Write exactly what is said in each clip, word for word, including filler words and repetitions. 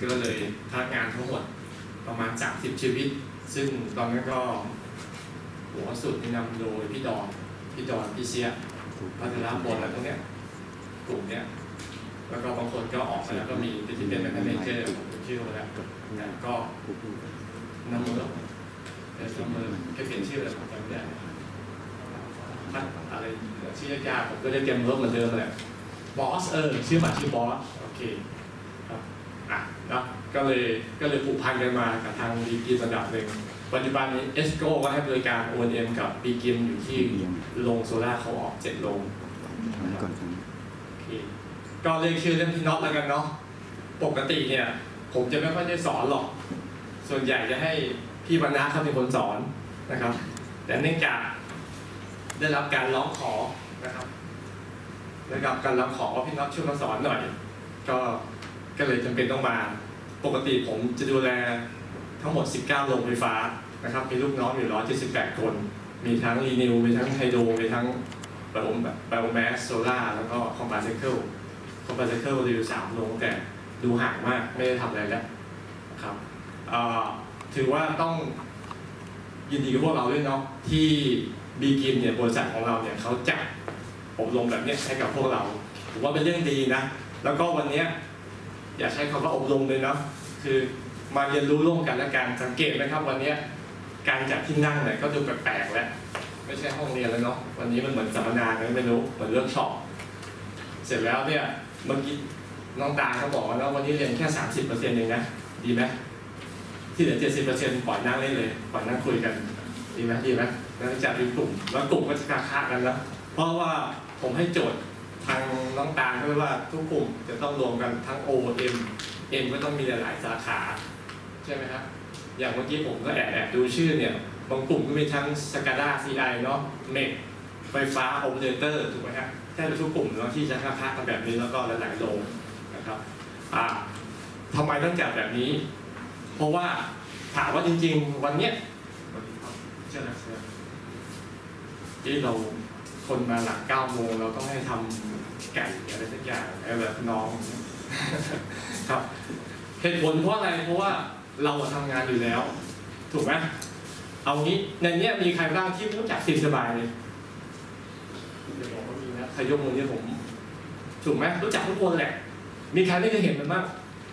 ก็เลยพนักงานทั้งหมดประมาณสามสิบชีวิตซึ่งตอนนั้นก็หัวสุดนำโดยพี่ดอนพี่ดอนพี่เชียพัฒนาบนอะไรพวกเนี้ยกลุ่มเนี้ยแล้วก็บางคนก็ออกไปแล้วก็มีที่เป็นแมเนเจอร์ชื่อมาแล้วแต่ก็นำมือแต่นำมือแค่เปลี่ยนชื่อแล้วผมจำไม่ได้พัดอะไรชื่อยากๆผมก็ได้เตรียมเวิร์กเหมือนเดิมแหละบอสเออชื่อหมาชื่อบอสโอเคครับอ่ะแล้วก็เลยก็เลยผูกพันกันมากับทางบีกินระดับหนึ่งปัจจุบันนี้เอสโก้ก็ให้บริการ โอ เอ็ม กับบีกินอยู่ที่โรงโซล่าเขาออกเจ็ดโรงโอเคก็เรียกชื่อเล่นพี่น็อตแล้วกันเนาะปกติเนี่ยผมจะไม่ค่อยได้สอนหรอกส่วนใหญ่จะให้พี่วรรณะเขาเป็นคนสอนนะครับแต่เนื่องจากได้รับการร้องขอนะครับได้รับการร้องขอว่าพี่น็อตช่วยมาสอนหน่อยก็ก็เลยจำเป็นต้องมาปกติผมจะดูแลทั้งหมดสิบเก้าโรงไฟฟ้านะครับมีลูกน้องอยู่หนึ่งร้อยเจ็ดสิบแปดคนมีทั้งรีนิวมีทั้งไฮโดรมีทั้งไบโอแบบไบโอแมสโซล่าแล้วก็คอมบาไซเคิลคอมบาไซเคิลรีวิวสามโรงแต่ดูห่างมากไม่ได้ทำอะไรแล้วนะครับถือว่าต้องยินดีกับพวกเราด้วยเนาะที่บีกินเนี่ยบริษัทของเราเนี่ยเขาจัดอบรมแบบนี้ให้กับพวกเราผมว่าเป็นเรื่องดีนะแล้วก็วันนี้อย่าใช้คำว่าอบรมเลยเนาะคือมาเรียนรู้ร่วมกันและการสังเกตนะครับวันนี้การจัดที่นั่งเนี่ยก็ดูแปลกๆแล้วไม่ใช่ห้องเรียนแล้วเนาะวันนี้มันเหมือนสัมมนาเลยไม่รู้เหมือนเรื่องช็อปเสร็จแล้วเนี่ยเมื่อกี้น้องตาเขาบอกว่าวันนี้เรียนแค่ สามสิบเปอร์เซ็นต์ เองนะดีไหมที่เหลือ เจ็ดสิบเปอร์เซ็นต์ ปล่อยนั่งเล่นเลยปล่อยนั่งคุยกันดีไหมดีไหมแล้วจัดเป็นกลุ่มแล้วกลุ่มก็จะค้ากันแล้วเพราะว่าผมให้โจทย์ทางน้องตาลด้วยว่าทุกกลุ่มจะต้องรวมกันทั้ง โอ เอ็ม เอ็ม ก็ต้องมีหลายๆสาขาใช่ไหมครับอย่างเมื่อกี้ผมก็แอบแอบดูชื่อเนี่ยบางกลุ่มก็มีทั้ง สกาด้า ซี ไอ เนาะเมกไฟฟ้าโอเปอเรเตอร์ถูกไหมครับแค่ทุกกลุ่มเนาะที่จะค้ากันแบบนี้แล้วก็หลายๆโรงนะครับอ่าทำไมต้องจัดแบบนี้เพราะว่าถามว่าจริงๆวันเนี้ยเชื่อนะเชื่อที่เราคนมาหลังเก้าโมงเราต้องให้ทำไก่อะไรสักอย่างอะไรแบบน้องครับเหตุผลเพราะอะไรเพราะว่าเราทำงานอยู่แล้วถูกไหมเอางี้ในนี้มีใครบ้างที่รู้จักสินสบายเลยเดี๋ยวบอกว่ามีนะใครยกมือเนี่ยผมถูกไหมรู้จักทุกคนแหละมีใครไม่เคยเห็นมันบ้าง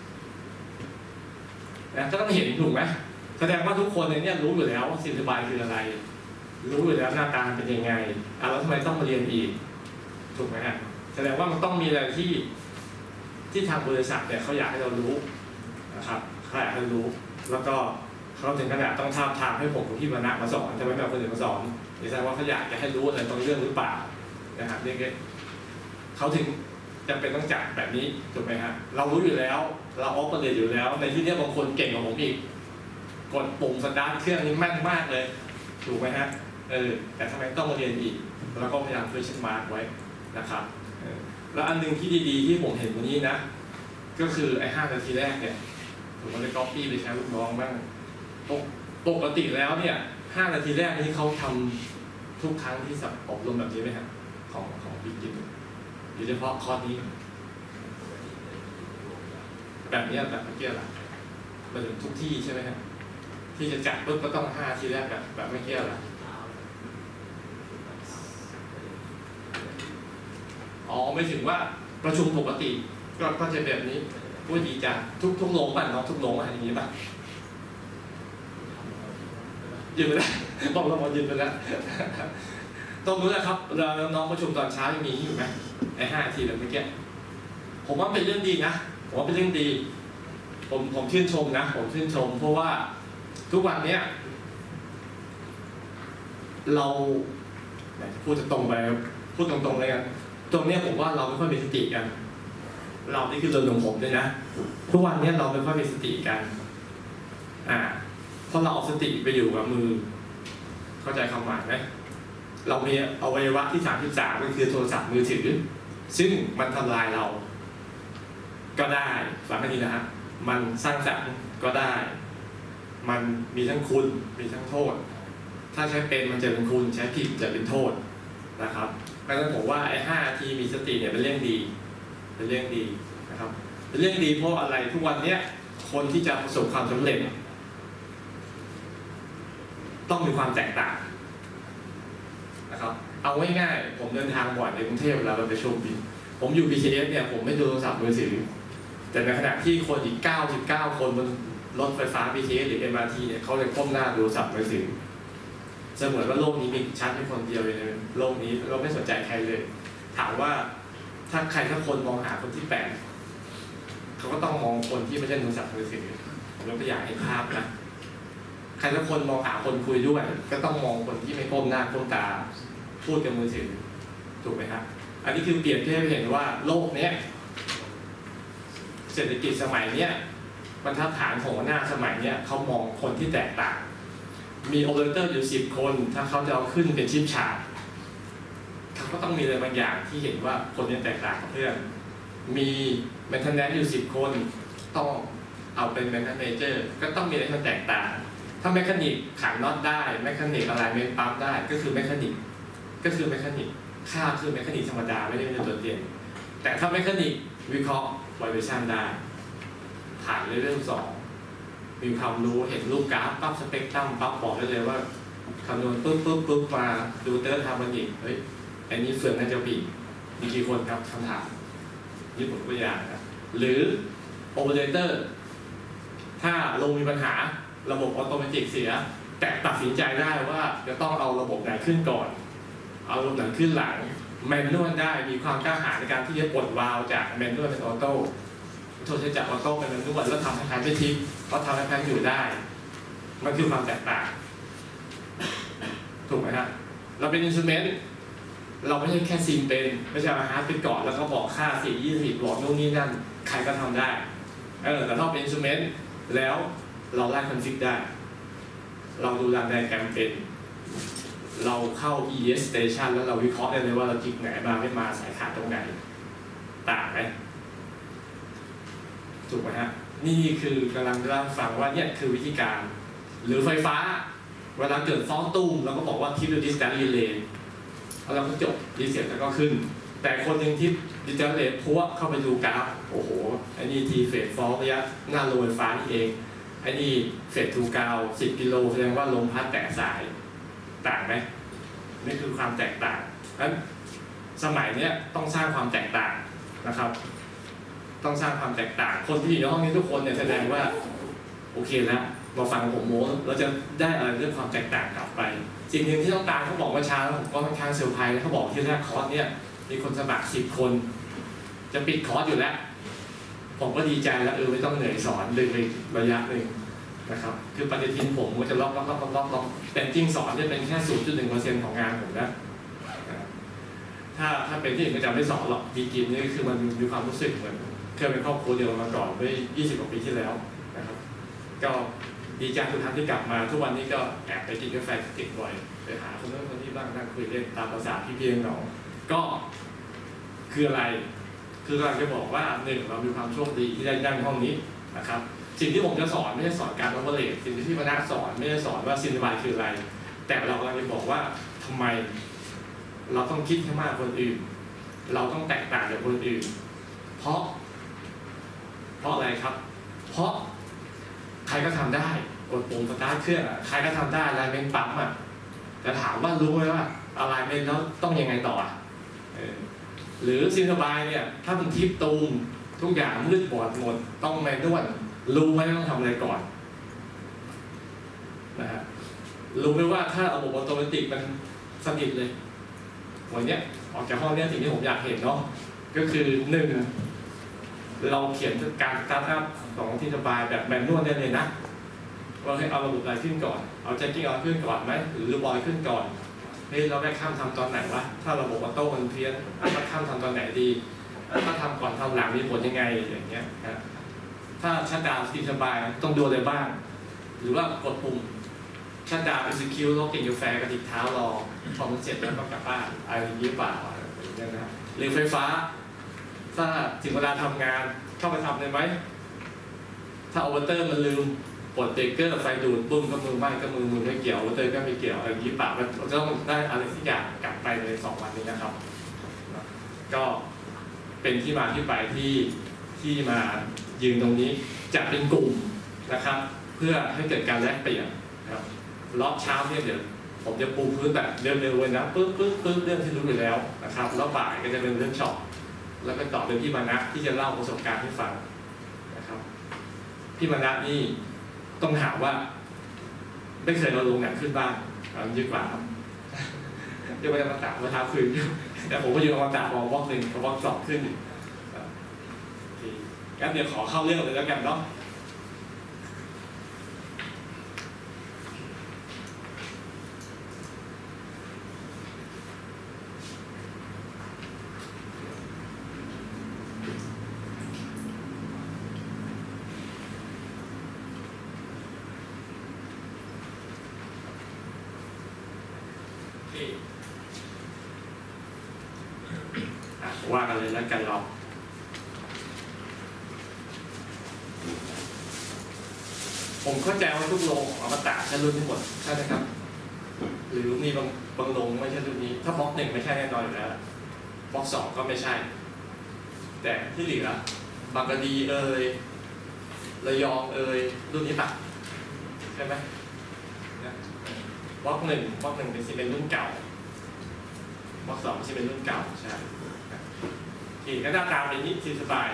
นะก็ต้องเห็นถูกไหมแสดงว่าทุกคนในนี้รู้อยู่แล้วว่าสินสบายคืออะไรรู้อยู่แล้วหน้าตาเป็นยังไงอ่ะแล้วทำไมต้องมาเรียนอีกถูกไหมฮะแสดงว่ามันต้องมีอะไรที่ที่ทางบริษัทเนี่ยเขาอยากให้เรารู้นะครับเขาอยากให้รู้แล้วก็เขาถึงขนาดต้องท้าทามให้ผมกับพี่วรรณะมาสอนจะไม่แบบคนอื่นมาสอนแสดงว่าเขาอยากจะให้รู้อะไรบางเรื่องหรือเปล่านะครับนี่เขาถึงจำเป็นต้องจัดแบบนี้ถูกไหมฮะเรารู้อยู่แล้วเราออฟเดตอยู่แล้วในที่นี้บางคนเก่งกว่าผมอีกกดปุ่มสตาร์ทเครื่องนี้แม่นมากเลยถูกไหมฮะเออแต่ทำไมต้องมาเรียนอีกแล้วก็พยายาม question mark ไว้นะครับแล้วอันหนึ่งที่ดีๆที่ผมเห็นวันนี้นะก็คือไอ้ห้านาทีแรกเนี่ยผมก็เลยก๊อปปี้ไปใช้ลูกน้องบ้างปกติแล้วเนี่ยห้านาทีแรกนี้เขาทำทุกครั้งที่สับอบรมแบบนี้ไหมครับของของบิ๊กจิ๊บโดยเฉพาะคอร์สนี้แบบนี้แบบเมื่อกี้แหละมาถึงทุกที่ใช่ไหมครับที่จะจัดปุ๊บก็ต้องห้านาทีแรกแบบแบบเมื่อกี้แหละอ๋อไม่ถึงว่าประชุมปกติก็ก็จะแบบนี้พูดดีจังทุกทุกโรงป่ะน้องทุกโรงอะไรอย่างนี้ป่ะยืนไปแล้วบอกเราบอกยืนไปแล้วต้องรู้แล้วครับเราน้องประชุมตอนเช้ายังมีอยู่ไหมไอ้ห้านาทีแบบเมื่อกี้ผมว่าเป็นเรื่องดีนะผมว่าเป็นเรื่องดีผมผมชื่นชมนะผมชื่นชมเพราะว่าทุกวันเนี้ยเราพูดจะตรงไปพูดตรงๆเลยกันตรงเนี้ยผมว่าเราไม่ค่อยมีสติกันเรานี่คือเรื่องของผมด้วยนะทุกวันนี้เราไม่ค่อยมีสติกันอ่าเพราะเราเอาสติไปอยู่กับมือเข้าใจคำหมายไหมเรามีอวัยวะที่สามสิบสามก็คือโทรศัพท์มือถือซึ่งมันทำลายเราก็ได้ฟังให้ดีนะฮะมันสร้างสรรค์ก็ได้มันมีทั้งคุณมีทั้งโทษถ้าใช้เป็นมันจะเป็นคุณใช้ผิดจะเป็นโทษนะครับดังนั้นผมว่าไอ้ห้านาทีมีสติเนี่ยเป็นเรื่องดีเป็นเรื่องดีนะครับเป็นเรื่องดีเพราะอะไรทุกวันเนี้ยคนที่จะประสบความสำเร็จต้องมีความแตกต่างนะครับเอาง่ายๆผมเดินทางบ่อยในกรุงเทพเวลาเราไปชมบินผมอยู่ บี ที เอส เนี่ยผมไม่ดูโทรศัพท์มือถือแต่ในขณะที่คนอีกเก้าสิบเก้าคนบนรถไฟฟ้า บี ที เอส หรือ เอ็ม อาร์ ที เนี่ยเขาเลยก้มหน้าดูโทรศัพท์มือถือเสมือนว่าโลกนี้มีฉันเป็นคนเดียวในโลกนี้เราไม่สนใจใครเลยถามว่าถ้าใครถ้าคนมองหาคนที่แปลกเขาก็ต้องมองคนที่ไม่ใช่โทรศัพท์มือถือผมยกตัวอย่างให้ภาพนะใครถ้าคนมองหาคนคุยด้วยก็ต้องมองคนที่ไม่ก้มหน้าก้มตาพูดกับมือถือถูกไหมครับอันนี้คือเปรียบเทียบให้เห็นว่าโลกนี้เศรษฐกิจสมัยนี้บรรทัดฐานของหน้าสมัยนี้เขามองคนที่แตกต่างมีโอเปอเรเตอร์อยู่สิบคนถ้าเขาจะเอาขึ้นเป็นชิปชาร์ตเขาก็ต้องมีอะไรบางอย่างที่เห็นว่าคนนี้แตกต่างกับเพื่อนมีแมนเทนแนนซ์อยู่สิบคนต้องเอาเป็นแมนเทนเนเจอร์ก็ต้องมีอะไรที่มันแตกต่างถ้าแมคานิกขันน็อตได้แมคานิกอะไรเมนปั๊มได้ก็คือแมคานิกก็คือแมคานิกค่าคือแมคานิกธรรมดาไม่ได้เป็นตัวเด่นแต่ถ้าแมคานิกวิเคราะห์ไวเบชั่นได้ผ่านเลเวลสองมีความรู้เห็นรูปกราฟปั๊บสเปกตรัมปั๊บบอกได้เลยว่าคำนวณปุ๊บปุ๊บปุ๊บมาดูเตอร์ทาร์โมนิกเฮ้ยอันนี้เฟืองน่าจะบีมีกี่คนครับคำถามนี่ผมตัวอย่างนะหรือโอเปอเรเตอร์ถ้าลงมีปัญหาระบบออโตเมติกเสียแต่ตัดสินใจได้ว่าจะต้องเอาระบบไหนขึ้นก่อนเอาระบบไหนขึ้นหลังแมนนวลได้มีความกล้าหาญในการที่จะปลดวาล์วจากแมนนวลเป็นออโต้โทรใช้จากออโต้เป็นแมนนวลแล้วทำให้แพนไม่ทิ้งเพราะทำให้แพนอยู่ได้มันคือความแตกต่างถูกไหมครับเราเป็นอินสตรูเมนต์เราไม่ใช่แค่ซิมเป็นไม่ใช่เอาฮาร์ดไปก่อนแล้วก็บอกค่าสี่ยี่สิบบอกนู่นนี่นั่นใครก็ทำได้เออแต่ถ้าเป็นอินสตรูเมนต์แล้วเราไล่คอนฟิกได้เราดูรันไดแกรมเป็นเราเข้า อี เอส Station แล้วเราวิเคราะห์ได้เลยว่าเราจิกไหนมาไม่มาสายขาดตรงไหนต่างไหมถูกไหมฮะนี่คือกำลังจะเล่าฟังว่าเนี่ยคือวิธีการหรือไฟฟ้าเวลาเกิดฟ้องตุ้มเราก็บอกว่า keep the distance relay แล้วเราก็จบรีเซ็ตแล้วก็ขึ้นแต่คนหนึ่งที่ distance relay พัวเข้าไปดูกราฟโอ้โหอันนี้ทีเฟสฟ้องระยะหน้าโลไฟฟ้านี่เองไอ้นี่เฟสทูกาวสิบกิโลแสดงว่าลมพัดแตกสายต่างไหมนี่คือความแตกต่างนั้นสมัยนี้ต้องสร้างความแตกต่างนะครับต้องสร้างความแตกต่างคนที่อยู่ในห้องนี้ทุกคนเนี่ยแสดงว่าโอเคแล้วมาฟังผมโม้เราจะได้อะไรเรื่องความแตกต่างกลับไปสิ่งหนึ่งที่ต้องการเขาบอกว่าช้าแล้วผมก็ค่อนข้างเซอร์ไพรส์เขาบอกที่แรกคอร์สเนี่ยมีคนสมัครสิบคนจะปิดคอร์สอยู่แล้วผมก็ดีใจแล้วเออไม่ต้องเหนื่อยสอนเลยระยะหนึ่งนะครับคือปฏิทินผมก็จะล็อกล็อกล็อกล็อกล็อกแต่จริงสอนจะเป็นแค่ ศูนย์จุดหนึ่งเปอร์เซ็นต์ ของงานผมนะถ้าถ้าเป็นที่อื่นก็จะไม่สอนหรอกดีกินนี่คือมันมีความรู้สึกเหมือนเคยเป็นครอบครัวเดียวมาก่อนเมื่อยี่สิบกว่าปีที่แล้วนะครับก็ดีใจทุกท่านที่กลับมาทุกวันนี้ก็แอบไปกินกาแฟติดบ่อยไปหาคนนู้นคนนี้บ้างนั่งคุยเล่นตามภาษาพี่เพียงน้องก็คืออะไรคือเราจะบอกว่าหนึ่งเรามีความโชคดีที่ได้นั่งห้องนี้นะครับสิ่งที่ผมจะสอนไม่ใช่สอนการโอเวอร์เลย์สิ่งที่พี่มานักสอนไม่ได้สอนว่าซินบายคืออะไรแต่เรากำลังจะบอกว่าทำไมเราต้องคิดให้มากคนอื่นเราต้องแตกต่างจากคนอื่นเพราะเพราะอะไรครับเพราะใครก็ทำได้กดปุ่มสตาร์ทเครื่องใครก็ทำได้อะไรเป็นปั๊มอ่ะแต่ถามว่ารู้ไหมว่าอะไรเป็นแล้วต้องยังไงต่อหรือซินสบายเนี่ยถ้ามันทิปตูมทุกอย่างมืดบอดหมดต้องแมนนวลรู้ไหมต้องทำอะไรก่อนนะฮะรู้ไหมว่าถ้าระบบออโตเมติกมันสนิทเลยวันนี้ออกจากห้องนี้สิ่งที่ผมอยากเห็นเนาะก็คือหนึ่งเราเขียนการสตาร์ทอัพของซินสบายแบบแมนนวลได้เลยนะว่าให้เอาระบบอะไรขึ้นก่อนเอาแจ็คกิ้งเอาขึ้นก่อนไหมหรือรีบอยขึ้นก่อนเฮ้ยเราแม่ข้ามทำตอนไหนวะถ้าระบบออโต้มันเพี้ยนเราข้ามทำตอนไหนดีถ้าทำก่อนทำหลังมีผลยังไงอย่างเงี้ยนะถ้าชัดดาวน์ซินสบายต้องดูอะไรบ้างหรือว่ากดปุ่มชัดดาวน์ execute แล้วกินกาแฟกระดิกเท้ารอพอมันเสร็จแล้วก็กลับบ้านอะไรอย่างนี้เปล่าอะไรอย่างเงี้ยนะหรือไฟฟ้าถ้าถึงเวลาทำงานเข้าไปทำได้ไหมถ้าโอเวอร์เตอร์มันลืมปลดเบรกเกอร์ไฟดูดปุ้มก็มือไหม้ก็มือมือไม่เกี่ยวโอเวอร์เตอร์ก็ไม่เกี่ยวอะไรอย่างนี้เปล่าเราจะต้องได้อะไรที่อยากกลับไปในสองวันนี้นะครับก็เป็นที่มาที่ไปที่ที่มายืนตรงนี้จะเป็นกลุ่มนะครับเพื่อให้เกิดการแลกเปลี่ยนนะครับรอบเช้าเนี่ยเดี๋ยวผมจะปูพื้นแบบเร็วๆเลยนะปึ๊บปึ๊บปึ๊บเรื่องที่รู้อยู่แล้วนะครับแล้วบ่ายก็จะเป็นเรื่องช็อตแล้วก็ต่อด้วยพี่มานะที่จะเล่าประสบการณ์ให้ฟังนะครับพี่มานะนี่ต้องถามว่าไม่เคยเราลงหนังขึ้นบ้านเอาดีกว่าครับเดี๋ยวไปมาตัดมาท้าคืนแต่ผมก็อยู่มาตัดมองวอกหนึ่งกับวอกสองขึ้นงั้นเดี๋ยวขอเข้าเรื่องเลยแล้วกันเนาะว่ากันเลยแล้วกันเราผมเข้าใจว่าทุกโรงอมตะใช้รุ่นทั้งหมดใช่ไหมครับหรือมีบางบางโรงไม่ใช่รุ่นนี้ถ้าบล็อกหนึ่งไม่ใช่แน่นอนอยู่แล้วบล็อกสองก็ไม่ใช่แต่ที่เหลือบางกะดีเอ่ยระยองเอ่ยรุ่นนี้ปะใช่ไหมบล็อกหนึ่งบล็อกหนึ่งเป็นซีเป็นรุ่นเก่าบล็อกสองซีเป็นรุ่นเก่าใช่ที่ก็หน้าตาเป็นนิสิตสบาย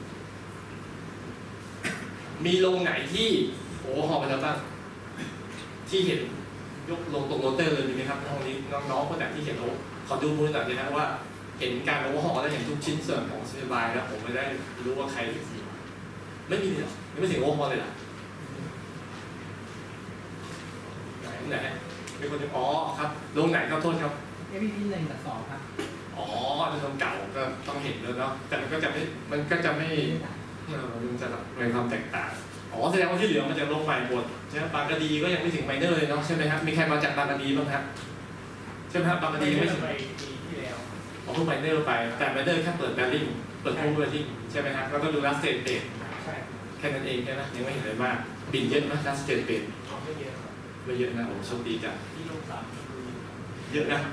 มีโรงไหนที่โอ้หอไปแล้วบ้างที่เห็นยกลงตรงโรเตอร์เลยดีไหมครับห้องนี้น้องๆคนไหนที่เห็นโอ้ขอดูมือหน่อยนะว่าเห็นการโอ้หอแล้วเห็นทุกชิ้นส่วนของสบายแล้วผมไม่ได้รู้ว่าใครเป็นสีไม่มีหรอไม่ถึงโอ้หอเลยหรอไหนไหนมีคนที่อ๋อครับโรงไหนครับโทษครับเอพีพีหนึ่งกับสองครับอ๋อเป็นโรงเก่าก็ต้องเห็นเลยเนาะแต่มันก็จะไม่มันก็จะไม่มันจะมีความแตกต่างอ๋อแสดงว่าที่เหลือมันจะลงใหม่หมดใช่ไหมบางกะดีก็ยังไม่ถึงไมเนอร์เลยเนาะใช่ไหมครับมีใครมาจากบางกะดีบ้างครับใช่ไหมครับบางกะดีไม่ถึงที่แล้วอ๋อเพิ่งไมเนอร์ไปแต่ไมเนอร์แค่เปิดแบริ่งเปิดคู่แบริ่งใช่ไหมครับแล้วก็ดูลัสเตนเบดแค่นั้นเองใช่ไหมยังไม่เห็นอะไรมากบินเยอะไหมลัสเตนเบดไม่เยอะครับไม่เยอะนะโอ้โชคดีจังที่ลงสามเยอะนะ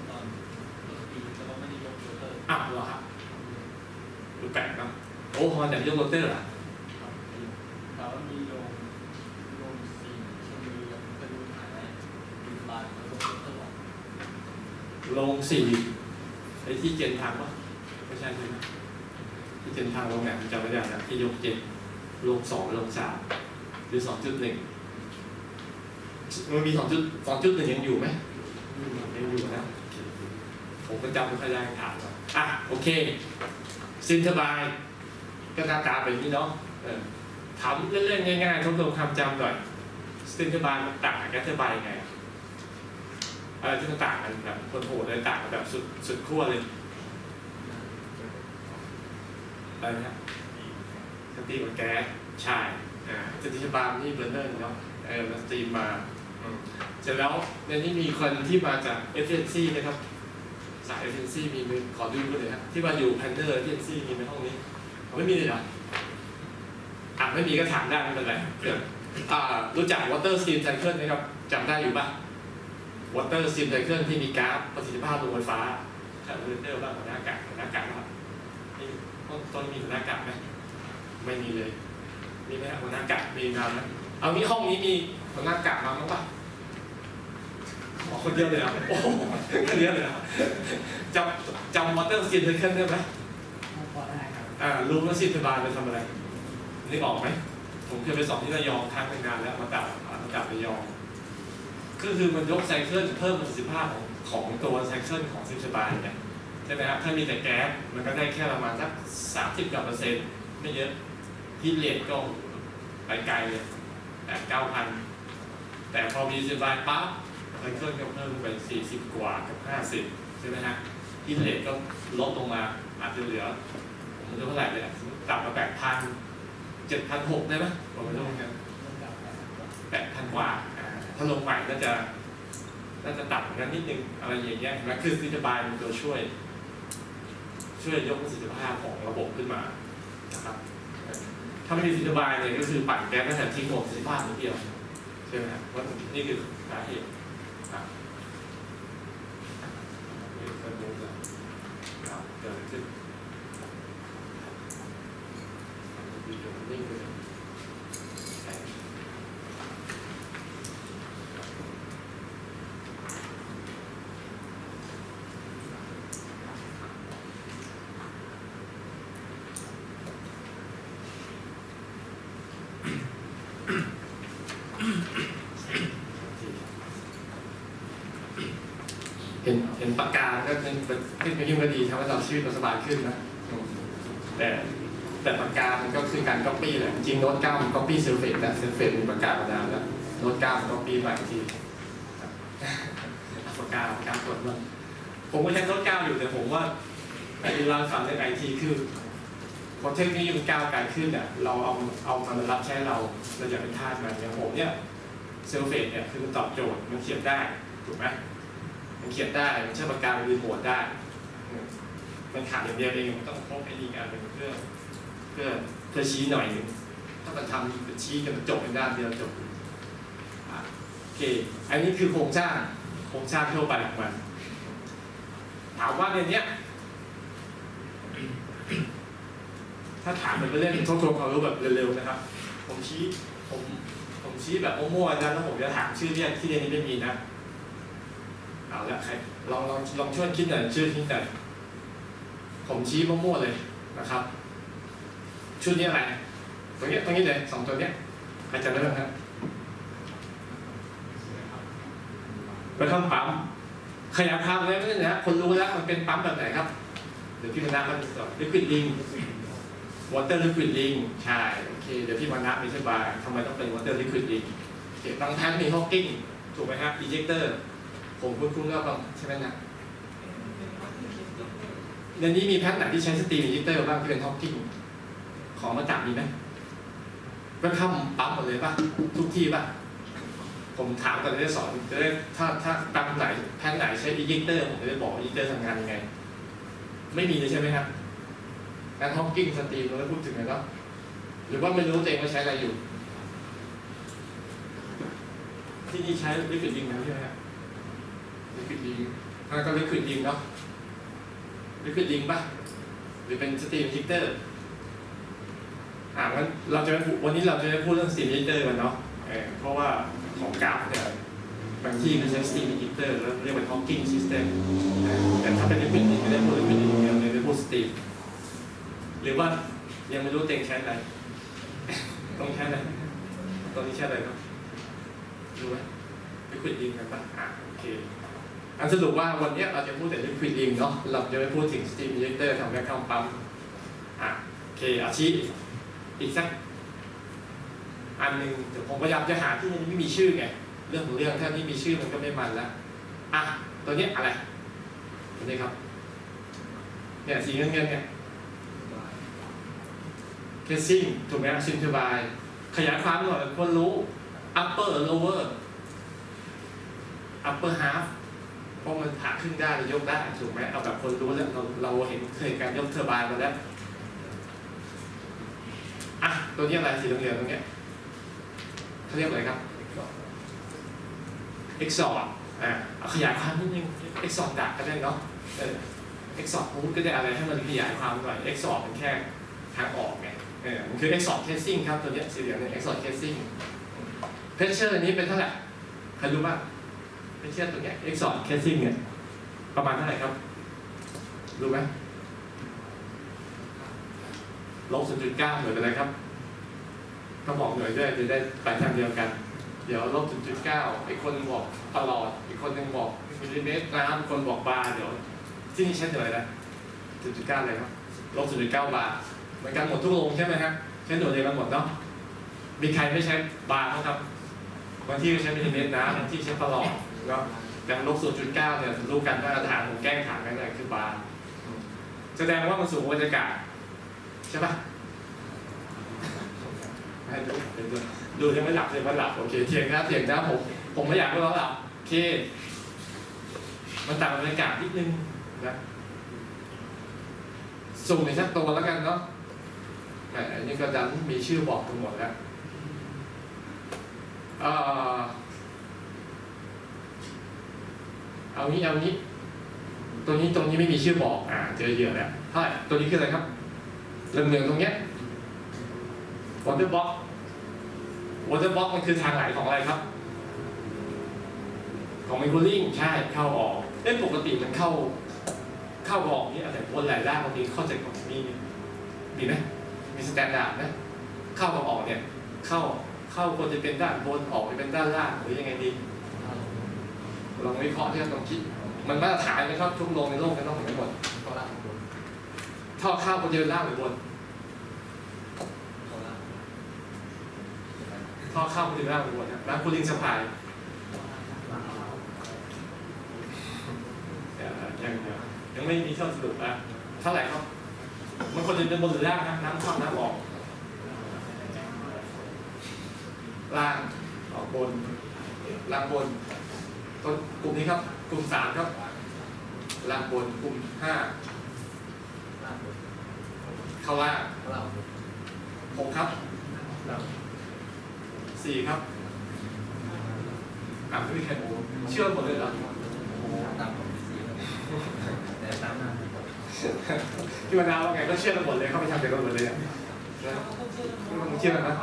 อ้าวเหรอครับดูแปลกเนาะโอ้ฮอนแต่ยกโรเตอร์อ่ะแต่ว่ามีลงลงสี่ชั่วโมงจะดูถ่ายได้ดูบานแล้วก็โรเตอร์ลงสี่ไอ้ที่เจนทางวะไม่ใช่ใช่ไหมที่เจนทางลงแบบจำไม่ได้นะที่ยกเจ็ดลงสองลงสามหรือสองจุดหนึ่งมันมีสองจุดสองจุดหนึ่งยังอยู่ไหมยังอยู่นะผมก็จำไม่ค่อยได้ถามอ่ะโอเคซินเทอร์บายก็หน้าตาเป็นนี้เนาะถามเล่นๆง่ายๆทบทวนความจำหน่อยซินเทอร์บายมันต่างกับแกสเทอร์บายยังไงอะไรที่มันต่างกันแบบคนโหดเลยต่างกันแบบสุดสุดขั้วเลยอะไรนะสตีกับแก๊สใช่อ่าซินเทอร์บายนี่เบอร์เนอร์เนาะเออสตีมมาเสร็จแล้วในนี้มีคนที่มาจากเอฟเอสซีนะครับสายเอเจนซี่มีมือขอดูกันเลยครับที่มาอยู่แพนเดอร์เอเจนซี่มีในห้องนี้ไม่มีเลยเหรออ่ะไม่มีก็ถามได้ไม่เป็นไรอ่ารู้จัก Water Steam Cycle ไหมครับจำได้อยู่ป่ะ Water Steam Cycle ที่มีกราฟประสิทธิภาพโรงไฟฟ้าใช่เรนเดอร์บ้างหัวหน้ากากหัวหน้ากากครับนี่ต้นมีหัวหน้ากากไหมไม่มีเลยมีไหมหัวหน้ากากมีนานไหมเอามีห้องนี้มีหัวหน้ากากมาบ้างป่ะคนเดียวเลยอ่ะโอ้คนเดียวเลยอ่ะจำจำมอเตอร์ซีนเทอร์เคิลได้ไหมพอได้ครับอ่ารู้ว่าซีนเทอร์บายไปทำอะไรนึกออกไหมผมเคยไปสอนที่ระยองครั้งหนึ่งนานแล้วมาตัดมาตัดระยองก็คือมันยกไซเคิลเพิ่มประสิทธิภาพของของตัวไซเคิลของซีนเทอร์บายเนี่ยใช่ไหมครับถ้ามีแต่แก๊สมันก็ได้แค่ประมาณสักสามสิบกว่าเปอร์เซ็นต์ไม่เยอะที่เลทก็ไปไกลเลยแปดเก้าพันแต่พอมีซีนเทอร์บายปั๊บไซเคิลก็เพิ่มไปสี่สิบกว่ากับห้าสิบใช่ไหมฮะที่เลทก็ลดลงมาอาจจะเหลือผมจะเท่าไหร่เลยต่ำมาแปดพันเจ็ดพันหกได้ไหมผมไม่รู้เหมือนกันแปดพันกว่าถ้าลงใหม่ก็จะน่าจะต่ำกันนิดนึงอะไรอย่างเงี้ยนะคือซินเทอร์บายเป็นตัวช่วยช่วยยกประสิทธิภาพของระบบขึ้นมานะครับถ้าไม่มีซินเทอร์บายเนี่ยก็คือปั่นแก๊สก็จะทิ้งหมดประสิทธิภาพนิดเดียวใช่ไหมครับว่านี่คือสาเหตุครับเกิดขึ้นนิ่งไปเลยเห็นเห็นปากกาก็เป็นเป็นเป็นยิ่งก็ดีทำให้เราชีวิตเราสบายขึ้นนะแต่แต่ปากกามันก็คือการก๊อปปี้แหละจริงโน้ตเก้ามันก๊อปปี้เซลเฟตนะเซลเฟตเป็นปากกามานานแล้วโน้ตเก้ามันก๊อปปี้ใหม่ทีปากกาปากกากดมันผมก็ใช้โน้ตเก้าอยู่แต่ผมว่าไอ้เราฝันในไอทีคือพอเทคโนโลยีมันก้าวไกลขึ้นเนี่ยเราเอาเอามันมารับใช้เราเราอย่าเป็นทาสมันอย่างผมเนี่ยเซลเฟตเนี่ยคือมันตอบโจทย์มันเขียนได้ถูกไหมมันเขียนได้มันใช้ปากกาเป็นรีโมทได้มันขาดอย่างเดียวเองมันต้องพกไอ้นี่อันหนึ่งเพื่อเพื่อเพื่อชี้หน่อยหนึ่งถ้ามันทำชี้กันจบเป็นด้านเดียวจบโอเคอันนี้คือโครงสร้างโครงสร้างทั่วไปของมันถามว่าในเนี้ยถ้าถามมันไปเล่นทดลองความรู้แบบเร็วๆนะครับผมชี้ผมผมชี้แบบมั่วๆนะแล้วผมจะถามชื่อเรียกที่ในนี้ไม่มีนะเอาละใครลองลองลองช่วยคิดหน่อยชื่อคิดหน่อยผมชี้มั่วๆเลยนะครับชุดนี้อะไรตรงนี้ตรงนี้เลยสองตัวเนี้ยใครจำได้ไหมครับเป็นคำปั๊มขยับคำเลยไม่ใช่นะคนรู้แล้วมันเป็นปั๊มแบบไหนครับเดี๋ยวพี่มณัฐมันตอบลิควิดลิงวอเตอร์ลิควิดลิงใช่โอเคเดี๋ยวพี่มณัฐไม่ใช่บายทำไมต้องเป็นวอเตอร์ลิควิดลิงเก็บบางท่านมีฮอกกิ้งถูกไหมครับอิเจคเตอร์ผมคุ้นๆแล้วบางใช่ไหมนะในนี้มีแพทไหนที่ใช้สตรีมอิเจคเตอร์บ้างที่เป็นฮอกกิ้งของมาจับมีไหมก็ทำปั๊มหมดเลยป่ะทุกที่ป่ะผมถามก่อนจะได้สอนจะได้ถ้าถ้าปั๊มไหนแพทไหนใช้อิเจคเตอร์ผมจะได้บอกอิเจคเตอร์ทำงานยังไงไม่มีเลยใช่ไหมครับการฮอกกิ้งสตรีมเราได้พูดถึงแล้วหรือว่าไม่รู้ตัวเองว่าใช้อะไรอยู่ที่นี่ใช้ลิควิดลิงแล้วใช่ไหมครับลิควิดลิงนั่นก็ลิควิดลิงเนาะลิควิดลิงป่ะหรือเป็นสตรีมอิเจคเตอร์อ่างั้นเราจะวันนี้เราจะได้พูดเรื่องสตรีมอิเจคเตอร์กันเนาะเออเพราะว่าของกราฟเนี่ยบางที่เขาใช้สตรีมอิเจคเตอร์แล้วเรียกว่าฮอกกิ้งซิสเต็มแต่ถ้าเป็นลิควิดลิงไม่ได้พูดลิควิดลิงเดียวเลยได้พูดสตรีมหรือว่ายังไม่รู้เต็งใช้อะไรต้องใช้อะไรตอนนี้ใช้อะไรครับรู้ไหมลิควิดลิงกันป่ะอ่าโอเคอันสรุปว่าวันนี้เราจะพูดแต่ลิควิดลิงเนาะเราจะไม่พูดถึงสตรีมอิเจคเตอร์ทำแค่เข้าปั๊มอ่ะโอเคอาชีพอีกสักอันหนึ่งเดี๋ยวผมพยายามจะหาที่มันไม่มีชื่อไงเรื่องของเรื่องถ้าไม่มีชื่อมันก็ไม่มันแล้วอ่ะตัวนี้อะไรตัวนี้ครับเนี่ยสีเงินเงินเนี่ยเคสซิ่งถูกไหมซิมพลิฟายขยายความหน่อยคนรู้ upper lower upper half เพราะมันผ่าขึ้นได้ยกได้ถูกไหมเอาแบบคนรู้แล้วเราเราเห็นเคยการยกเทอร์บายมาแล้วอ่ะตัวนี้อะไรสีเหลืองๆตรงเนี้ยเขาเรียกอะไรครับ exhaust อ่ะเอาขยายความนิดนึง exhaust ดักก็ได้เนาะเออ exhaust พูดก็ได้อะไรให้มันขยายความหน่อย exhaust มันแค่ทางออกไงเออมันคือ exhaust casing ครับตัวเนี้ยสีเหลืองเนี่ย exhaust casing pressure อันนี้เป็นเท่าไหร่ใครรู้บ้าง pressure ตัวเนี้ย exhaust casing เนี่ยประมาณเท่าไหร่ครับรู้ไหมลบ ศูนย์จุดเก้า หน่วยเป็นอะไรครับก็บอกหน่วยด้วยจะได้ไปทางเดียวกันเดี๋ยวลบ ศูนย์จุดเก้า อีกคนนึงบอกตลอดอีกคนนึงบอกมิลลิเมตรน้ำอีกคนบอกบาร์เดี๋ยวที่นี่ใช้หน่วยอะไร ศูนย์จุดเก้า เลยครับลบ ศูนย์จุดเก้า บาร์เหมือนกันหมดทุกโรงใช่ไหมครับใช้หน่วยเดียวกันหมดเนาะมีใครไม่ใช้บาร์บ้างครับบางที่ใช้มิลลิเมตรน้ำบางที่ใช้ตลอดเนาะแต่ลบ ศูนย์จุดเก้า เนี่ยรู้กันว่าฐานผมแกล้งถามกันเนี่ยคือบาร์แสดงว่ามันสูงกว่าบรรยากาศใช่ปะให้ดูดูดูยังไม่หลับเลยไม่หลับโอเคเถียงนะเถียงนะผมผมไม่อยากให้เราหลับโอเคมันต่างบรรยากาศนิดนึงนะสุ่มในสักตัวแล้วกันเนาะแต่อันนี้ก็ดันมีชื่อบอกทั้งหมดแล้วเออเอานี้เอานี้ตัวนี้ตรงนี้ไม่มีชื่อบอกอ่าเจอเยอะแล้วเท่าไหร่ตัวนี้คืออะไรครับเรื่องเนืองตรงเนี้ย water box water box มันคือทางไหลของอะไรครับของไมโครลิงใช่เข้าออกเล่นปกติมันเข้าเข้าออกนี่อะไรวนไหลล่างบางทีเข้าใจของมีมีไหมมีสแตนดาร์ดนะเข้ากับออกเนี่ยเข้าเข้าควรจะเป็นด้านบนออกจะเป็นด้านล่างหรือยังไงดีลองวิเคราะห์ที่ลองคิดมันมาตรฐานไหมครับทุกโรงในโลกกันต้องเหมือนกันหมดเข้าล่างบนท่อเข้าควรจะเป็นล่างหรือบนเข้าล่างท่อเข้าควรจะเป็นล่างหรือบนน้ำคูลิ่งสปายยังยังไม่มีข้อสรุปนะเท่าไหร่ครับมันควรจะเป็นบนหรือล่างนะน้ำเข้าน้ำออกล่างออกบนล่างบนต้นกลุ่มนี้ครับกลุ่มสามครับล่างบนกลุ่มห้าล่างบนเข้าล่างเข้าล่างบนหกครับสี่ครับอ่าไม่มีใครโอ้เชื่อหมดเลยเหรอตามผมสี่แต่ตามหน้าที่มานาวว่าไงก็เชื่อกันหมดเลยเข้าไปทำเดียวกันหมดเลยอ่ะมึงเชื่อไหม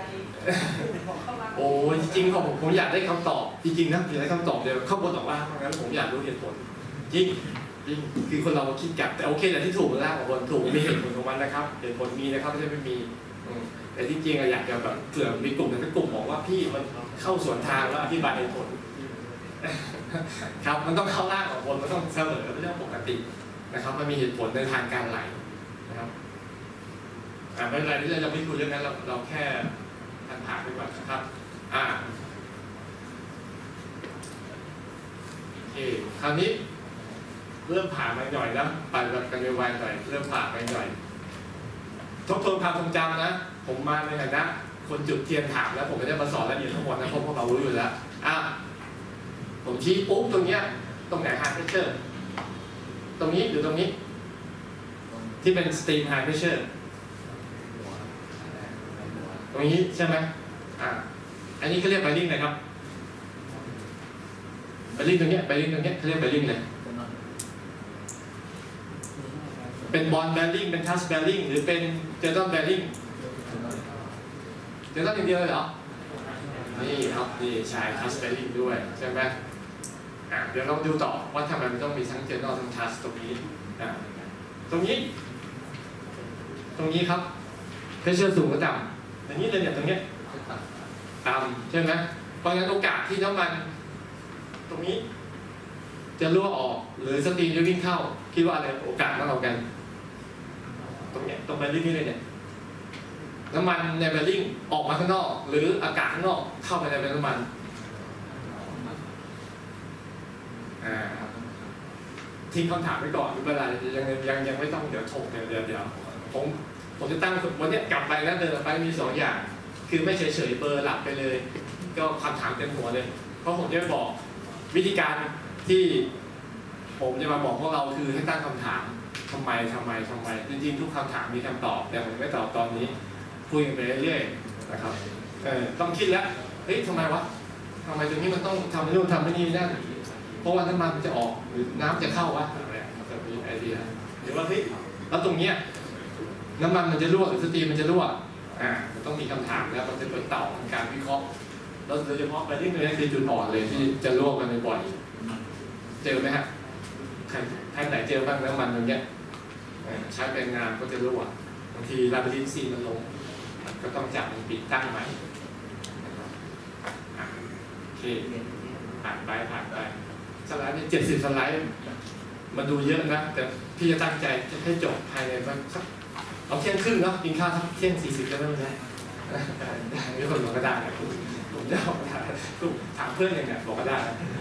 โอ้จริงๆผมผมอยากได้คำตอบจริงๆนะอยากได้คำตอบเดียวเข้าบนออกล่างเพราะงั้นผมอยากรู้เหตุผลจริงจริงคือคนเราคิดกลับแต่โอเคแต่ที่ถูกล่างของคนถูกมีเหตุผลของมันนะครับเหตุผลมีนะครับไม่ใช่ไม่มีแต่ที่จริงอยากจะแบบเผื่อมีกลุ่มแต่กลุ่มบอกว่าพี่มันเข้าสวนทางแล้วอธิบายเหตุผลครับมันต้องเข้าล่างของคนมันต้องเสมอเป็นเรื่องปกตินะครับมันมีเหตุผลในทางการไหลนะครับอ่าไม่เป็นไรที่เราไม่คุยเรื่องนั้นเราเราแค่ผ่านผ่านไปก่อนนะครับอ่าโอเคคราวนี้เริ่มผ่านมาหน่อยแล้วปั่นแบบกันไวๆหน่อยเริ่มผ่านไปหน่อยทบทวนความทรงจำนะผมมาในฐานะคนจุดเทียนถามแล้วผมไม่ได้มาสอนละเอียดทั้งหมดนะเพราะพวกเรารู้อยู่แล้วอ่ะผมชี้ปุ๊บตรงเนี้ยตรงไหนไฮเพรสเชอร์ตรงนี้หรือตรงนี้ที่เป็นสตรีมไฮเพรสเชอร์ตรงนี้ใช่ไหมอ่าอันนี้เขาเรียกไบริ่งนะครับไบริ่งตรงเนี้ยไบริ่งตรงเนี้ยเขาเรียกไบริ่งเลยเป็นบอลแบริ่งเป็นทัชแบริ่งหรือเป็นเจอร์ตันแบริ่งเจอร์ตันอย่างเดียวเลยเหรอนี่ครับนี่ใช้ทัชแบริ่งด้วยใช่ไหมอ่าเดี๋ยวเราดูต่อว่าทำไมมันต้องมีทั้งเจอร์ตันทั้งทัชตรงนี้อ่าตรงนี้ตรงนี้ครับเพรสเชอร์สูงก็ต่ำอย่างนี้เลยเนี่ยตรงเนี้ยต่ำใช่ไหมเพราะงั้นโอกาสที่น้ำมันตรงนี้จะรั่วออกหรือสตรีมจะวิ่งเข้าคิดว่าอะไรโอกาสมากกว่ากันตรงเนี้ยตรงแบริ่งนี่เลยเนี่ยน้ำมันในแบริ่งออกมาข้างนอกหรืออากาศข้างนอกเข้าไปในแบริ่งน้ำมันอ่าทิ้งคำถามไว้ก่อนไม่เป็นไรยังยังยังไม่ต้องเดี๋ยวถกเดี๋ยวเดี๋ยวเดี๋ยวผมผมจะตั้งวันนี้กลับไปแล้วเดินไปมีสองอย่างคือไม่เฉยเฉยเบอร์หลับไปเลยก็คำถามเต็มหัวเลยเพราะผมจะบอกวิธีการที่ผมจะมาบอกพวกเราคือให้ตั้งคำถามทำไมทำไมทำไมจริงๆทุกคำถามมีคำตอบแต่ผมไม่ตอบตอนนี้คุยกันไปเรื่อยๆนะครับเออต้องคิดแล้วเฮ้ยทำไมวะทำไมตรงนี้มันต้องทำนู่นทำนี่นั่นเพราะว่าน้ำมันจะออกหรือน้ำจะเข้าวะอะไรแบบนี้ไอเดียหรือว่าเฮ้ยแล้วตรงเนี้ยน้ำมันมันจะรั่วหรือสตรีมมันจะรั่วอ่ามันต้องมีคำถามแล้วมันจะเป็นเต่าการวิเคราะห์แล้วโดยเฉพาะไปที่นี้คือจุดอ่อนเลยที่จะรั่วกันบ่อยเจอไหมฮะใครใครไหนเจอบ้างน้ำมันตรงเนี้ยใช้เป็นงานก็จะรั่วบางทีลาเบลินซีมันลงก็ต้องจับมันปิดตั้งใหม่โอเคผ่านไปผ่านไปสไลด์นี่เจ็ดสิบสไลด์มาดูเยอะนะแต่พี่จะตั้งใจจะให้จบภายในสักเอาเที่ยงครึ่งเนาะกินข้าวสักเที่ยงสี่สิบก็ได้ไหมมีคนบอกก็ได้ผมจะบอกได้ถามเพื่อนอย่างเงี้ยบอกก็ได้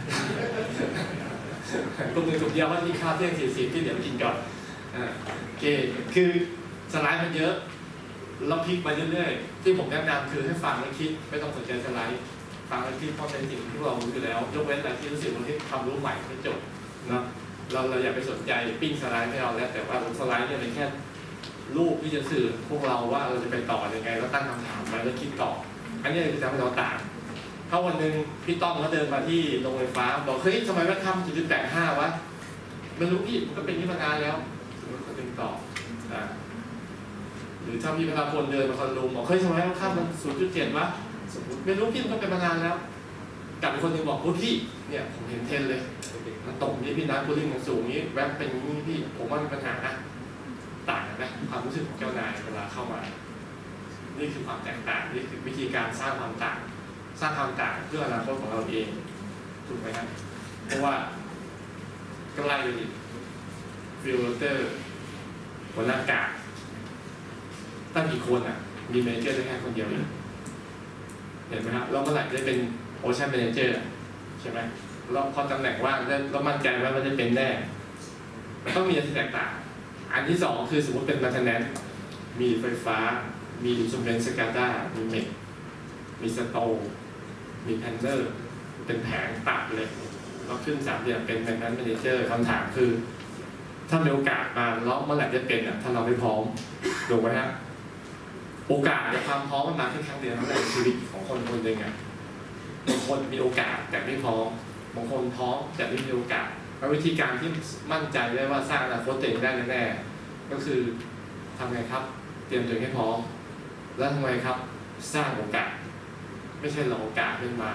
กลุ่มหนึ่งกลุ่มเดียวว่าที่ข้าวเที่ยงสี่สิบที่เดี๋ยวกินก่อนโอเคคือสไลด์มันเยอะเราพลิกไปเรื่อยๆที่ผมแนะนำคือให้ฟังและคิดไม่ต้องสนใจสไลด์ฟังและคิดเพราะเป็นสิ่งที่เรารู้อยู่แล้วยกเว้นแต่ที่รู้สึกว่าที่ความรู้ใหม่ไม่จบนะเราเราอย่าไปสนใจปิ้งสไลด์ไม่เอาแล้วแต่ว่าสไลด์เนี่ยเป็นแค่รูปที่จะสื่อพวกเราว่าเราจะไปต่อยังไงแล้วตั้งคำถามไปแล้วคิดต่ออันนี้คือทำให้เราต่างถ้าวันหนึ่งพี่ต้อมเขาเดินมาที่โรงไฟฟ้าบอกเฮ้ยทำไมว่าทำจุดแปดห้าวะไม่รู้พี่มันก็เป็นที่มานานแล้วถึงก็เป็นต่ออ่าหรือถ้าพี่พลพลเดินมาคอนโดบอกเฮ้ยทำไมค่ามันศูนย์จุดเจ็ดวะสมมติไม่รู้พี่มันก็เป็นมานานแล้วกลับไปคนหนึ่งบอกโอ้พี่เนี่ยผมเห็นเทรนเลยมันตกนี้พี่น้ำคูลิ่งมันสูงนี้แวบเป็นนี้พี่ผมว่ามีปัญหานะต่างกันไหมความรู้สึกของเจ้านายเวลาเข้ามานี่คือความแตกต่างนี่คือวิธีการสร้างความต่างสร้างความต่างเพื่ออนาคตของเราเองถูกไหมครับเพราะว่าก็ไล่ไปดิฟิลเตอร์หัวหน้ากาศตั้งกี่คนอ่ะมีเมเจอร์ได้แค่คนเดียวเองเห็นไหมครับแล้วเมื่อไหร่จะเป็นโอชั่นเมเจอร์ใช่ไหมเราพอตำแหน่งว่างแล้วมั่นใจว่ามันจะเป็นแน่มันต้องมีอะไรแตกต่างอันที่สองคือสมมติเป็นมาร์เทนแนนซ์มีไฟฟ้ามีอินสตรูเมนต์สกาด้ามีเมกมีสโตร์มีแพนเนอร์เป็นแผงตัดเลยแล้วขึ้นสามเหลี่ยมเป็นแมนเมเจอร์คำถามคือถ้ามีโอกาสมาแล้วเมื่อไหร่จะเป็นอ่ะถ้าเราไม่พร้อมถูกไหมฮะโอกาสและความพร้อมมันมาแค่ครั้งเดียวในชีวิตของคนคนหนึ่งอ่ะบางคนมีโอกาสแต่ไม่พร้อมบางคนพร้อมแต่ไม่มีโอกาสแล้ววิธีการที่มั่นใจได้ว่าสร้างอนาคตตัวเองได้แน่ๆก็คือทำไงครับเตรียมตัวเองให้พร้อมแล้วทำไมครับสร้างโอกาสไม่ใช่รอโอกาสขึ้นมา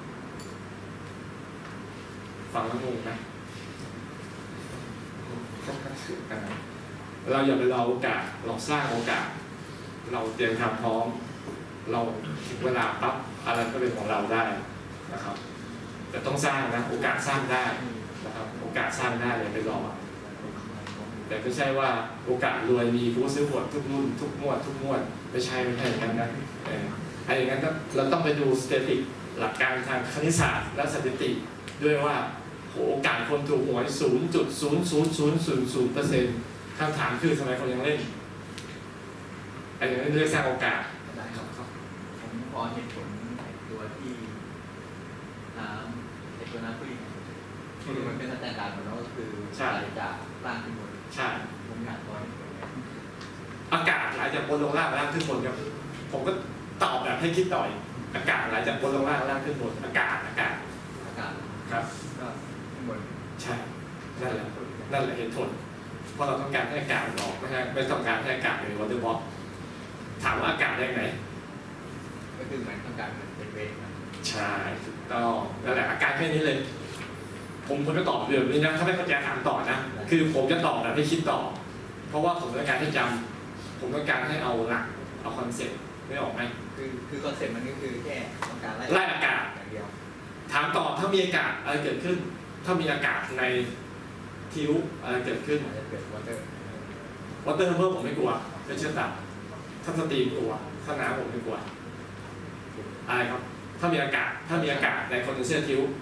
ฟังแล้วงงไหมเราอย่าไปรอโอกาสเราสร้างโอกาสเราเตรียมความพร้อมเราถึงเวลาปั๊บอะไรก็เป็นของเราได้นะครับแต่ต้องสร้างนะโอกาสสร้างได้นะครับโอกาสสร้างได้เลยไปรอแต่ไม่ใช่ว่าโอกาสรวยมีผู้ซื้อหวยทุกรุ่นทุกงวดทุกงวดไม่ใช่ไม่ใช่อย่างนั้นนะไอ้อย่างนั้นเราต้องไปดูสถิติหลักการทางคณิตศาสตร์และสถิติด้วยว่าโอกาสคนถูกหวย ศูนย์จุดศูนย์ศูนย์ศูนย์ศูนย์ศูนย์เปอร์เซ็นต์ คำถามคือทำไมคนยังเล่นไอ้อย่างนี้เรียกสร้างโอกาสได้ครับผมพอเหตุผลตัวที่น้ำไอ้ตัวน้ำผู้หญิงคือมันเป็นสแตนดาร์ดของเราก็คือไหลจากล่างขึ้นบนใช่ผมอยากตอนอากาศไหลจากบนลงล่างล่างขึ้นบนครับผมก็ตอบแบบให้คิดต่อยอากาศไหลจากบนลงล่างล่างขึ้นบนอากาศอากาศอากาศครับก็ขึ้นบนใช่นั่นแหละนั่นแหละเหตุผลเพราะเราต้องการให้อากาศออกไม่ใช่ไม่ต้องการให้อากาศในวอเตอร์บล็อกถามว่าอากาศได้ไหมก็คือหมายต้องการเป็นเวทใช่ถูกต้องนั่นแหละอาการแค่นี้เลยผมผมจะตอบเรื่องนี้นะถ้าไม่เข้าใจถามต่อนะคือผมจะตอบแบบไม่คิดต่อเพราะว่าผมต้องการให้จำผมต้องการให้เอาหลักเอาคอนเซ็ปต์ไม่ออกไหมคือคือคอนเซ็ปต์มันก็คือแค่ต้องการไล่อากาศอย่างเดียวถามต่อถ้ามีอากาศอะไรเกิดขึ้นถ้ามีอากาศในทิวอะไรเกิดขึ้นอาจจะเกิดวอเตอร์วอเตอร์เพิ่มผมไม่กลัวจะเชื่อตัดถ้าสตรีมกลัวถ้าน้ำผมไม่กลัวอะไรครับถ้ามีอากาศถ้ามีอากาศในคอนเดนเซอร์ทิว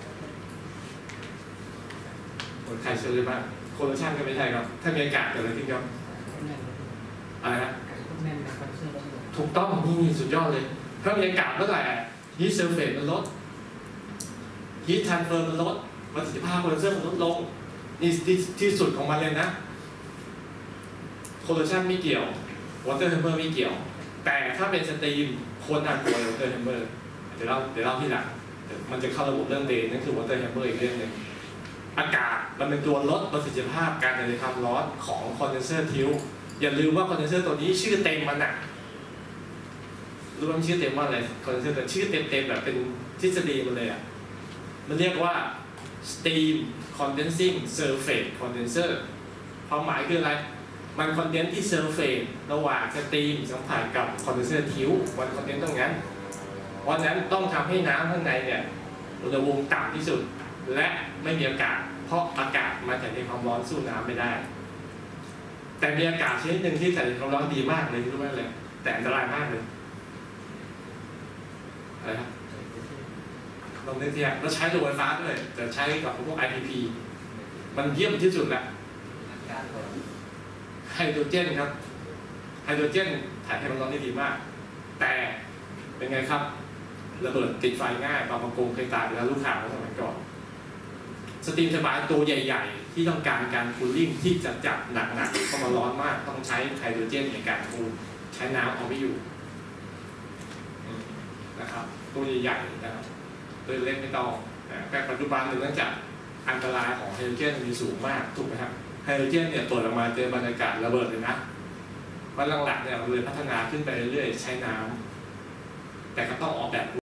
ใครเชื่อเลยบ้างโคโลชันก็ไม่ใช่ครับถ้ามีอากาศเกิดอะไรขึ้นครับอะไรนะถูกต้องนี่สุดยอดเลยถ้ามีอากาศเมื่อไหร่ฮีทเซอร์เฟสมันลดฮีททรานสเฟอร์มันลดประสิทธิภาพคอนเดนเซอร์มันลดลงนี่ที่สุดของมันเลยนะโคโลชันไม่เกี่ยววอเตอร์แฮมเมอร์ไม่เกี่ยวแต่ถ้าเป็นสตรีมคนอ่านตัววอเตอร์แฮมเมอร์เดี๋ยวเราเดี๋ยวเราที่หลังมันจะเข้าระบบเรื่องเดนนั่นคือวอเตอร์แฮมเมอร์อีกเรื่องหนึ่งอากาศมันเป็นตัวลดประสิทธิภาพการถ่ายเทความร้อนของคอนเดนเซอร์ทิวอย่าลืมว่าคอนเดนเซอร์ตัวนี้ชื่อเต็มมันอ่ะรู้ว่าชื่อเต็มว่าอะไรคอนเดนเซอร์แต่ชื่อเต็มๆแบบเป็นทฤษฎีมันเลยอ่ะมันเรียกว่า steam condensing surface condenser ความหมายคืออะไรมันคอนเดนซ์ที่เซอร์เฟสระหว่างสตรีมสัมผัสกับคอนเดนเซอร์ทิววันคอนเดนซ์ตรงนั้นเพราะนั้นต้องทำให้น้ำข้างในเนี่ยอุณหภูมิต่ำที่สุดและไม่มีอากาศเพราะอากาศมันถ่ายเทความร้อนสู้น้ำไม่ได้แต่มีอากาศชนิดหนึ่งที่ถ่ายเทความร้อนดีมากเลยรู้ไหมเลยแต่อันตรายมากเลยอะไรครับลองนึกทีอ่ะเราใช้ตัวไฟฟ้าด้วยแต่ใช้กับพวก ไอ พี พี มันเยี่ยมที่สุดแหละไฮโดรเจนครับไฮโดรเจนถ่ายเทความร้อนได้ดีมากแต่เป็นไงครับระเบิดติดไฟง่ายบางประกงเคยตายไปแล้วลูกข่าวเมื่อสมัยก่อนสตรีมไฟฟ้าตัวใหญ่ๆที่ต้องการการคูลลิ่งที่จะจับหนักๆเข้ามาร้อนมากต้องใช้ไฮโดรเจนในการคูลใช้น้ำเอาไม่อยู่นะครับตัวใหญ่ๆนะครับตัวเล็กไม่ต้องแต่ปัจจุบันเนื่องจากอันตรายของไฮโดรเจนมีสูงมากถูกไหมครับไฮโดรเจนเนี่ยเปิดออกมาเจอบรรยากาศระเบิดเลยนะเพราะหลักๆเนี่ยเราเลยพัฒนาขึ้นไปเรื่อยๆใช้น้ำแต่ก็ต้องออกแบบ